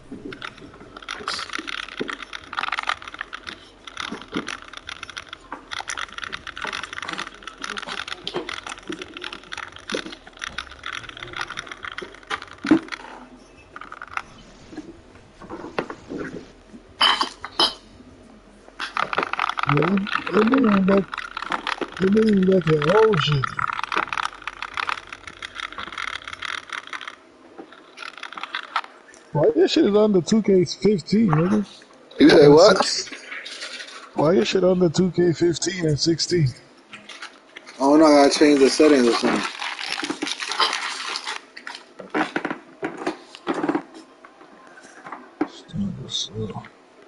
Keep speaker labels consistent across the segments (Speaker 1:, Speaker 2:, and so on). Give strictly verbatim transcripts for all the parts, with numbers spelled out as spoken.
Speaker 1: Yeah, they bringing back, they bringing back that old shit. Why your shit is under two K fifteen, nigga?
Speaker 2: You say
Speaker 1: And
Speaker 2: what?
Speaker 1: six. Why your shit under two K fifteen and sixteen?
Speaker 2: Oh no, I gotta change the settings or something.
Speaker 1: So,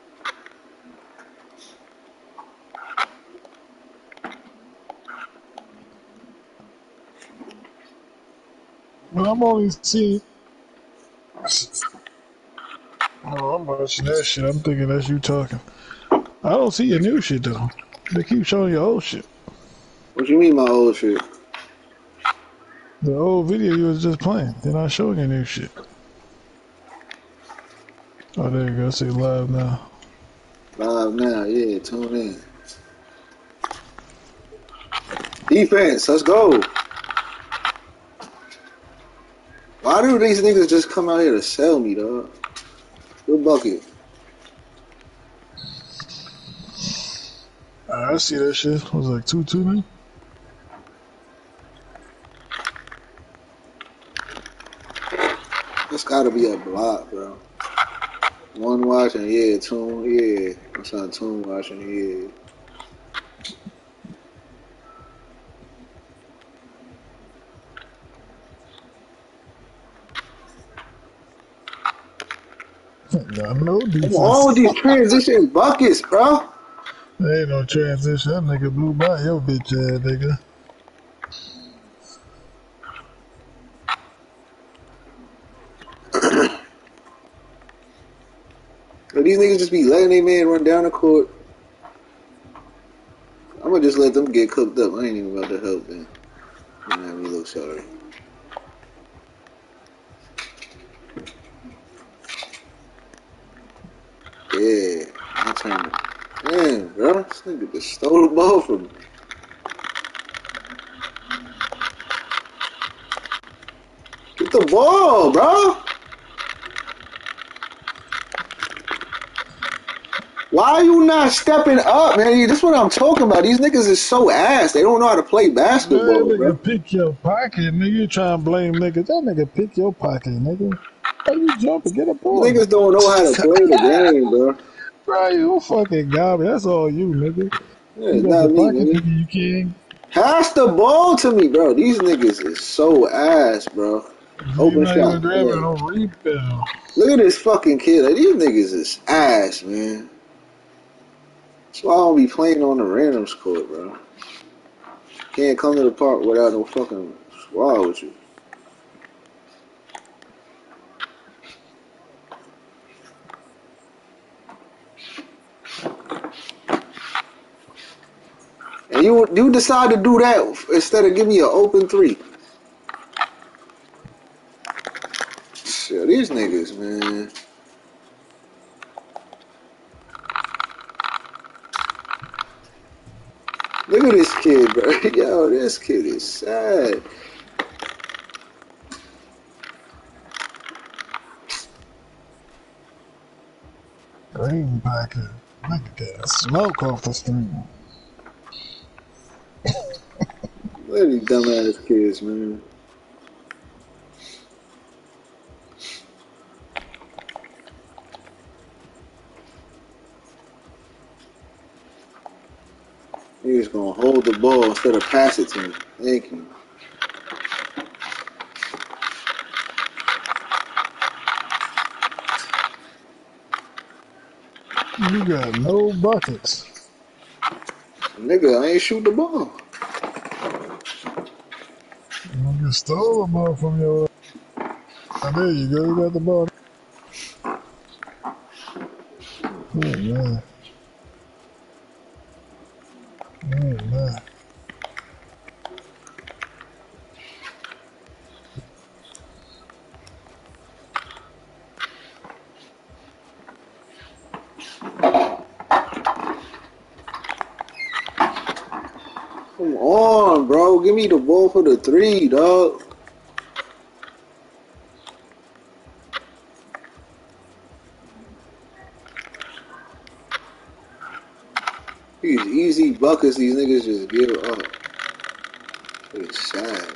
Speaker 1: well, I'm only seeing. Oh, I'm watching that shit. I'm thinking that's you talking. I don't see your new shit though. They keep showing your old shit.
Speaker 2: What you mean my old shit?
Speaker 1: The old video you was just playing. They're not showing your new shit. Oh, there you go. See live now.
Speaker 2: Live now, yeah, tune in. Defense, let's go. Why do these niggas just come out here to sell me, dog? Good bucket.
Speaker 1: I see that shit. It was like two two now.
Speaker 2: This gotta be a block, bro. One watching, yeah, tune, yeah. I'm saying tune watching, yeah.
Speaker 1: Got no
Speaker 2: Come on with
Speaker 1: defense.
Speaker 2: these transition buckets, bro.
Speaker 1: There ain't no transition. That nigga blew by your bitch ass, nigga.
Speaker 2: But these niggas just be letting their man run down the court. I'm gonna just let them get cooked up. I ain't even about to help them. Don't have me look sorry. Yeah, my turn. Damn, bro. This nigga just stole the ball from me. Get the ball, bro. Why are you not stepping up, man? This is what I'm talking about. These niggas is so ass. They don't know how to play
Speaker 1: Man, that
Speaker 2: basketball, bro.
Speaker 1: nigga pick your pocket, nigga. You trying to blame niggas. That nigga pick your pocket, nigga. Why you jumping? Get a ball.
Speaker 2: Niggas don't know how to play the game, bro.
Speaker 1: Bro, you fucking garbage. That's all you, nigga.
Speaker 2: Yeah,
Speaker 1: You
Speaker 2: it's
Speaker 1: got the
Speaker 2: not me,
Speaker 1: pocket,
Speaker 2: nigga.
Speaker 1: nigga. You can.
Speaker 2: Pass the ball to me, bro. These niggas is so ass, bro.
Speaker 1: You
Speaker 2: Open
Speaker 1: not even
Speaker 2: shot.
Speaker 1: grabbing
Speaker 2: Yeah.
Speaker 1: no rebound.
Speaker 2: Look at this fucking kid. Like, these niggas is ass, man. That's why I don't be playing on the randoms court, bro. Can't come to the park without no fucking squad with you. And you you decide to do that instead of give me an open three. Shit, these niggas, man. Look at this kid, bro. Yo, this kid is sad.
Speaker 1: Green pocket. Look at that. Smoke off the street.
Speaker 2: Look at these dumbass kids, man. He's gonna hold the ball instead of pass it to me. Thank you.
Speaker 1: You got no buckets.
Speaker 2: Nigga, I ain't shoot the ball.
Speaker 1: You stole the ball from your. Oh, there you go. You got the ball. Oh, man. Oh, man.
Speaker 2: Come on, bro. Give me the ball for the three, dog. These easy buckets these niggas just give up. It's sad.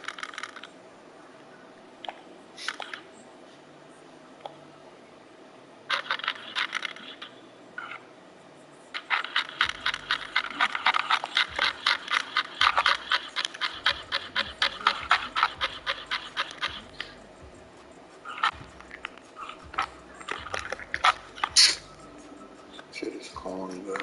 Speaker 2: Shit is corny, bro.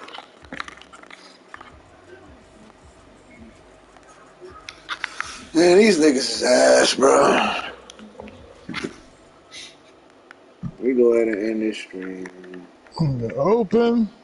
Speaker 2: Man, these niggas is ass, bro. We go ahead and end this stream.
Speaker 1: Open.